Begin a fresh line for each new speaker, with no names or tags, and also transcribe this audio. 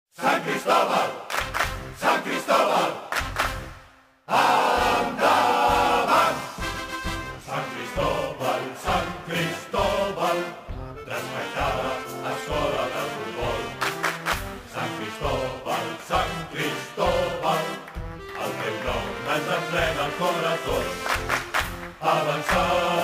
Sant Cristóbal! Sant Cristóbal! Endavant! Sant Cristóbal, Sant Cristóbal, despeixada escola de futbol. Sant Cristóbal, Sant Cristóbal, el teu nom ens emplena el corazón. Avançar